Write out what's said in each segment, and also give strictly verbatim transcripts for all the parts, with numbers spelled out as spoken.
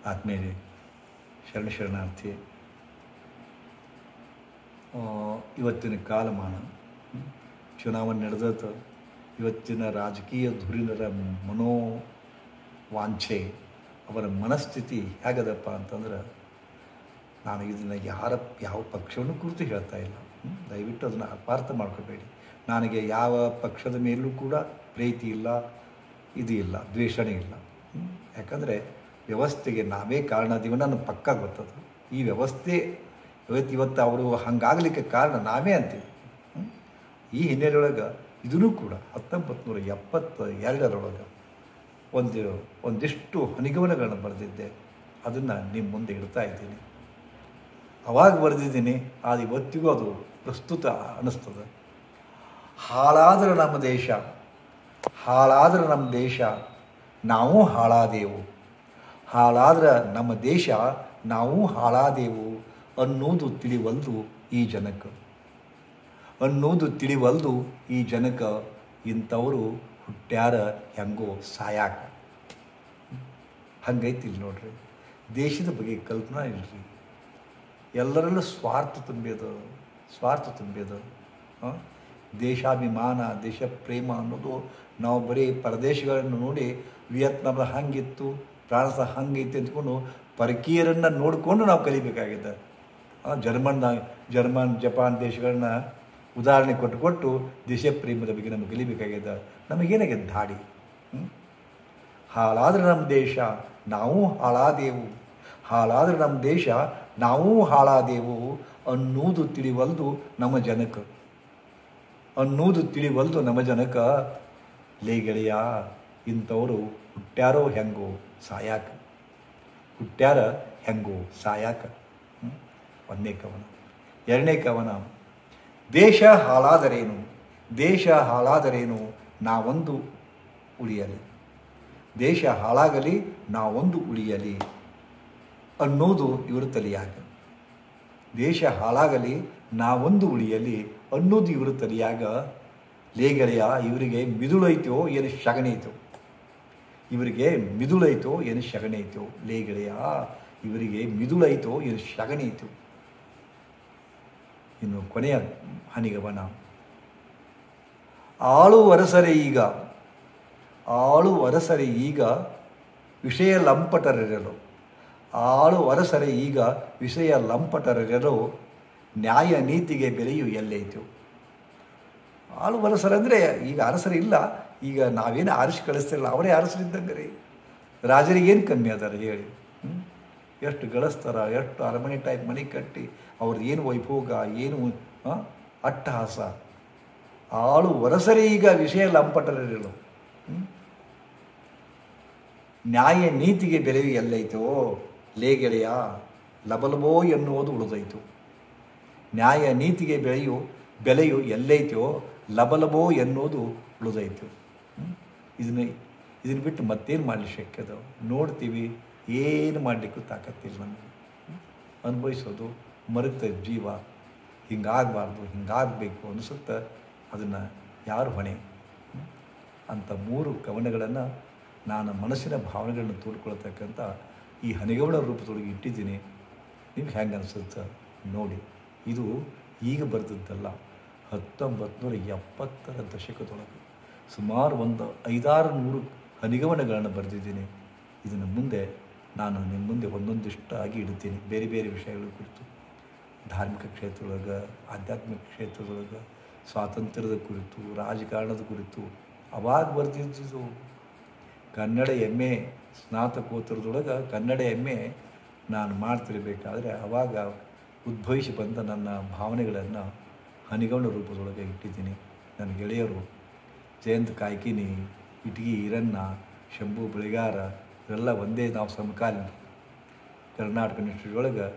ಆತ್ಮೀಯರೇ, ಶರಣ ಶರಣಾರ್ಥಿ. ಇವತ್ತಿನ ಕಾಲಮಾನ, ಚುನಾವಣೆ ನಡೆದತ್ತು. ಇವತ್ತಿನ ರಾಜಕೀಯ ಧುರೀಣರ ಮನೋವಾಂಛೆ, ಅವರ ಮನಸ್ಥಿತಿ ಹೇಗದಪ್ಪ ಅಂತಂದ್ರೆ, ನಾನು ಇದನ್ನು ಯಾರ ಯಾವ ಪಕ್ಷವನ್ನು ಕುರಿತು ಹೇಳ್ತಾ ಇಲ್ಲ. ದಯವಿಟ್ಟು ಅದನ್ನು ಅಪಾರ್ಥ ಮಾಡ್ಕೋಬೇಡಿ. ನನಗೆ ಯಾವ ಪಕ್ಷದ ಮೇಲೂ ಕೂಡ ಪ್ರೀತಿ ಇಲ್ಲ, ಇದು ಇಲ್ಲ, ದ್ವೇಷಣೆ ಇಲ್ಲ. ಯಾಕಂದರೆ ವ್ಯವಸ್ಥೆಗೆ ನಾವೇ ಕಾರಣ ಅದೀವಿ, ನನ್ನ ಪಕ್ಕ ಗೊತ್ತದು. ಈ ವ್ಯವಸ್ಥೆ ಇವತ್ತು ಇವತ್ತು ಅವರು ಹಂಗಾಗಲಿಕ್ಕೆ ಕಾರಣ ನಾವೇ ಅಂತೀವಿ. ಈ ಹಿನ್ನೆಲೆಯೊಳಗೆ ಇದೂ ಕೂಡ ಹತ್ತೊಂಬತ್ತು ನೂರ ಎಪ್ಪತ್ತ ಎರಡರೊಳಗೆ ಒಂದು ಒಂದಿಷ್ಟು ಹನಿಗವನಗಳನ್ನು ಬರೆದಿದ್ದೆ. ಅದನ್ನು ನಿಮ್ಮ ಮುಂದೆ ಇಡ್ತಾ ಇದ್ದೀನಿ. ಅವಾಗ ಬರೆದಿದ್ದೀನಿ, ಅದು ಇವತ್ತಿಗೂ ಅದು ಪ್ರಸ್ತುತ ಅನ್ನಿಸ್ತದೆ. ಹಾಳಾದ್ರೆ ನಮ್ಮ ದೇಶ, ಹಾಳಾದ್ರೆ ನಮ್ಮ ದೇಶ, ನಾವು ಹಾಳಾದೆವು. ಹಾಳಾದ್ರೆ ನಮ್ಮ ದೇಶ, ನಾವು ಹಾಳಾದೆವು ಅನ್ನೋದು ತಿಳಿವಲ್ದು ಈ ಜನಕ್ಕೆ. ಅನ್ನೋದು ತಿಳಿವಲ್ದು ಈ ಜನಕ್ಕೆ. ಇಂಥವರು ಹುಟ್ಟ್ಯಾರ ಹೆಂಗೋ ಸಾಯಾಕ. ಹಂಗೈತಿ ಇಲ್ಲಿ ನೋಡ್ರಿ. ದೇಶದ ಬಗ್ಗೆ ಕಲ್ಪನಾ ಇಲ್ರಿ. ಎಲ್ಲರಲ್ಲೂ ಸ್ವಾರ್ಥ ತುಂಬ್ಯದು, ಸ್ವಾರ್ಥ ತುಂಬ್ಯದು. ದೇಶಾಭಿಮಾನ, ದೇಶ ಪ್ರೇಮ ಅನ್ನೋದು ನಾವು ಬರೀ ಪರದೇಶಗಳನ್ನು ನೋಡಿ ವಿಯತ್ನಾಂದ ಹಂಗಿತ್ತು, ಫ್ರಾನ್ಸ್ ಹಂಗೈತಿ ಅಂದ್ಕೊಂಡು ಪರಕೀಯರನ್ನು ನೋಡಿಕೊಂಡು ನಾವು ಕಲಿಬೇಕಾಗಿದೆ. ಜರ್ಮನ್ ಜರ್ಮನ್ ಜಪಾನ್ ದೇಶಗಳನ್ನ ಉದಾಹರಣೆ ಕೊಟ್ಟು ಕೊಟ್ಟು ದೇಶ ಪ್ರೇಮದ ಬಗ್ಗೆ ನಮಗೆ ಕಲಿಬೇಕಾಗಿದೆ. ನಮಗೇನಾಗಿದೆ ಧಾಡಿ. ಹಾಳಾದ್ರೆ ನಮ್ಮ ದೇಶ, ನಾವು ಹಾಳಾದೆವು. ಹಾಳಾದ್ರೆ ನಮ್ಮ ದೇಶ, ನಾವು ಹಾಳಾದೆವು ಅನ್ನೋದು ತಿಳಿವಲ್ದು ನಮ್ಮ ಜನಕ್ಕೆ. ಅನ್ನೋದು ತಿಳಿವಲ್ದು ನಮ್ಮ ಜನಕ್ಕೆ. ಲೇ ಗೆಳೆಯ, ಇಂಥವರು ಹುಟ್ಟ್ಯಾರೋ ಹೆಂಗೋ ಸಾಯಾಕ. ಹುಟ್ಟ್ಯಾರ ಹೆಂಗೋ ಸಾಯಾಕ. ಒಂದನೇ ಕವನ. ಎರಡನೇ ಕವನ. ದೇಶ ಹಾಳಾದರೇನು, ದೇಶ ಹಾಳಾದರೇನು, ನಾವೊಂದು ಉಳಿಯಲಿ. ದೇಶ ಹಾಳಾಗಲಿ, ನಾವೊಂದು ಉಳಿಯಲಿ ಅನ್ನೋದು ಇವ್ರ ತಲೆಯಾಗ. ದೇಶ ಹಾಳಾಗಲಿ, ನಾವೊಂದು ಉಳಿಯಲಿ ಅನ್ನೋದು ಇವ್ರ ತಲೆಯಾಗ. ಲೇ ಗೆಳೆಯ, ಇವರಿಗೆ ಮಿದುಳೈತೋ ಏನು ಶಗಣಿ ಐತೋ, ಇವರಿಗೆ ಮಿದುಳೈತೋ ಏನು ಶಗಣಿ ಐತೋ. ಲೇ ಗೆಳೆಯ, ಇವರಿಗೆ ಮಿದುಳೈತೋ ಏನು ಶಗಣಿ ಐತೋ. ಇನ್ನು ಕೊನೆಯ ಹನಿಗವನ. ಆಳು ಅರಸರೇ ಈಗ, ಆಳು ಅರಸರೇ ಈಗ ವಿಷಯ ಲಂಪಟರೆರಲು. ಆಳು ಅರಸರೇ ಈಗ ವಿಷಯ ಲಂಪಟರೆರಲು, ನ್ಯಾಯ ನೀತಿಗೆ ಬೆಲೆಯು ಎಲ್ಲೈತು. ಆಳು ಅರಸರಂದರೆ ಈಗ ಅರಸರು ಇಲ್ಲ. ಈಗ ನಾವೇನು ಆರಿಸಿ ಕಳಿಸ್ತಿರಲ್ಲ, ಅವರೇ ಅರಸರಿದ್ದಂಗೆ ರೀ. ರಾಜರಿಗೇನು ಕಮ್ಮಿ ಅದಾರೆ ಹೇಳಿ. ಎಷ್ಟು ಗಳಿಸ್ತಾರ, ಎಷ್ಟು ಅರಮನೆ ಟೈಪ್ ಮನೆ ಕಟ್ಟಿ ಅವ್ರದ್ದು ಏನು ವೈಭೋಗ, ಏನು ಅಟ್ಟಹಾಸ. ಆಳು ಅರಸರೇ ಈಗ ವಿಷಯ ಲಂಪಟರೆರಲು, ನ್ಯಾಯ ನೀತಿಗೆ ಬೆಲೆಯು ಎಲ್ಲೈತೋ. ಲೇ ಗೆಳೆಯ, ಲಬಲಬೋ ಎನ್ನುವುದು ಉಳಿದೈತು. ನ್ಯಾಯ ನೀತಿಗೆ ಬೆಳೆಯು ಬೆಲೆಯು ಎಲ್ಲೈತೋ, ಲಬಲಬೋ ಎನ್ನುವುದು ಉಳಿದೈತು. ಇದನ್ನ ಇದನ್ನು ಬಿಟ್ಟು ಮತ್ತೇನು ಮಾಡಲಿ ಶಕ್ಯದ? ನೋಡ್ತೀವಿ, ಏನು ಮಾಡಲಿಕ್ಕೂ ತಾಕತ್ತಿಲ್ಲ ನಮಗೆ. ಅನುಭವಿಸೋದು ಮರೆತ ಜೀವ. ಹಿಂಗಾಗಬಾರ್ದು, ಹಿಂಗಾಗಬೇಕು ಅನಿಸುತ್ತೆ. ಅದನ್ನು ಯಾರು ಹೊಣೆ? ಅಂಥ ಮೂರು ಕವನಗಳನ್ನು ನಾನು ಮನಸ್ಸಿನ ಭಾವನೆಗಳನ್ನು ತೋಡ್ಕೊಳ್ತಕ್ಕಂಥ ಈ ಹನಿಗವನ ರೂಪದೊಳಗೆ ಇಟ್ಟಿದ್ದೀನಿ. ನಿಮ್ಗೆ ಹೆಂಗೆ ಅನಿಸುತ್ತೆ ನೋಡಿ. ಇದು ಈಗ ಬರೆದದ್ದಲ್ಲ, ಹತ್ತೊಂಬತ್ತು ನೂರ ಎಪ್ಪತ್ತರ ದಶಕದೊಳಗೆ ಸುಮಾರು ಒಂದು ಐದಾರು ನೂರು ಹನಿಗವನಗಳನ್ನು ಬರೆದಿದ್ದೀನಿ. ಇದನ್ನು ಮುಂದೆ ನಾನು ನಿಮ್ಮ ಮುಂದೆ ಒಂದೊಂದಿಷ್ಟಾಗಿ ಇಡ್ತೀನಿ. ಬೇರೆ ಬೇರೆ ವಿಷಯಗಳ ಕುರಿತು, ಧಾರ್ಮಿಕ ಕ್ಷೇತ್ರದೊಳಗೆ, ಆಧ್ಯಾತ್ಮಿಕ ಕ್ಷೇತ್ರದೊಳಗೆ, ಸ್ವಾತಂತ್ರ್ಯದ ಕುರಿತು, ರಾಜಕಾರಣದ ಕುರಿತು ಅವಾಗ ಬರೆದಿದ್ದು. ಕನ್ನಡ ಎಮ್ ಎ ಸ್ನಾತಕೋತ್ತರದೊಳಗೆ ಕನ್ನಡ ಎಮ್ ಎ ನಾನು ಮಾಡ್ತಿರಬೇಕಾದ್ರೆ ಅವಾಗ ಉದ್ಭವಿಸಿ ಬಂದ ನನ್ನ ಭಾವನೆಗಳನ್ನು ಹನಿಗವನ ರೂಪದೊಳಗೆ ಇಟ್ಟಿದ್ದೀನಿ. ನನ್ನ ಗೆಳೆಯರು ಜಯಂತ್ ಕಾಯ್ಕಿನಿ, ಇಟಗಿ ಈರಣ್ಣ, ಶಂಭು ಬೆಳೆಗಾರ ಇವರೆಲ್ಲ ಒಂದೇ ನಾವು ಸಮಕಾಲೀನ. ಕರ್ನಾಟಕ ಯೂನಿವರ್ಸಿಟಿಯೊಳಗೆ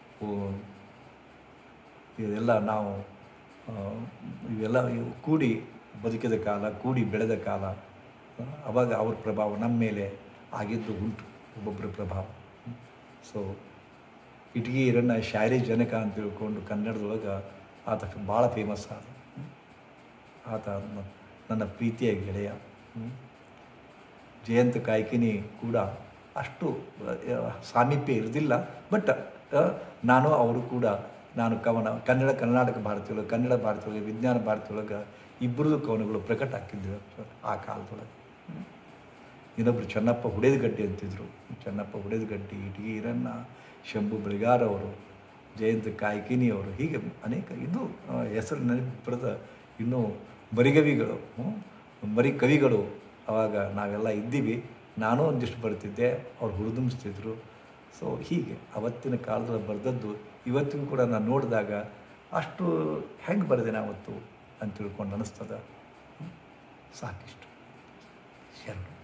ಇದೆಲ್ಲ ನಾವು ಇವೆಲ್ಲ ಕೂಡಿ ಬದುಕಿದ ಕಾಲ, ಕೂಡಿ ಬೆಳೆದ ಕಾಲ. ಅವಾಗ ಅವ್ರ ಪ್ರಭಾವ ನಮ್ಮ ಮೇಲೆ ಆಗಿದ್ದು ಉಂಟು, ಒಬ್ಬೊಬ್ಬರ ಪ್ರಭಾವ. ಸೊ ಇಟಗಿ ಈರಣ್ಣ ಶಾಯರಿ ಜನಕ ಅಂತ ತಿಳ್ಕೊಂಡು ಕನ್ನಡದೊಳಗೆ ಆತ ಭಾಳ ಫೇಮಸ್ ಆದ. ಆತ ನನ್ನ ಪ್ರೀತಿಯ ಗೆಳೆಯ. ಜಯಂತ್ ಕಾಯ್ಕಿನಿ ಕೂಡ ಅಷ್ಟು ಸಾಮೀಪ್ಯ ಇರೋದಿಲ್ಲ. ಬಟ್ ನಾನು ಅವರು ಕೂಡ ನಾನು ಕವನ ಕನ್ನಡ ಕರ್ನಾಟಕ ಭಾರತಿಯೊಳಗೆ ಕನ್ನಡ ಭಾರತಿಯೊಳಗೆ ವಿಜ್ಞಾನ ಭಾರತಿಯೊಳಗೆ ಇಬ್ಬರದು ಕವನಗಳು ಪ್ರಕಟ ಹಾಕಿದ್ವಿ ಆ ಕಾಲದೊಳಗೆ. ಇನ್ನೊಬ್ಬರು ಚೆನ್ನಪ್ಪ ಹುಡೇದಗಡ್ಡಿ ಅಂತಿದ್ರು. ಚೆನ್ನಪ್ಪ ಹುಡೇದಗಡ್ಡಿ, ಟಿ ಈರಣ್ಣ, ಶಂಭು ಬೆಳಗಾರ್ ಅವರು, ಜಯಂತ ಕಾಯ್ಕಿನಿ ಅವರು, ಹೀಗೆ ಅನೇಕ ಇದು ಹೆಸರು ನೆನಪಿರದ ಇನ್ನೂ ಮರಿಗವಿಗಳು, ಮರಿ ಕವಿಗಳು ಆವಾಗ ನಾವೆಲ್ಲ ಇದ್ದೀವಿ. ನಾನೂ ಒಂದಿಷ್ಟು ಬರ್ತಿದ್ದೆ, ಅವ್ರು ಹುರಿದುಂಬಿಸ್ತಿದ್ರು. ಸೊ ಹೀಗೆ ಅವತ್ತಿನ ಕಾಲದಲ್ಲಿ ಬರೆದದ್ದು ಇವತ್ತಿಗೂ ಕೂಡ ನಾನು ನೋಡಿದಾಗ ಅಷ್ಟು ಹೆಂಗೆ ಬರೆದೇನೆ ಅವತ್ತು ಅಂತ ತಿಳ್ಕೊಂಡು ಅನ್ನಿಸ್ತದೆ. ಸಾಕಿಷ್ಟು ಶರಣ.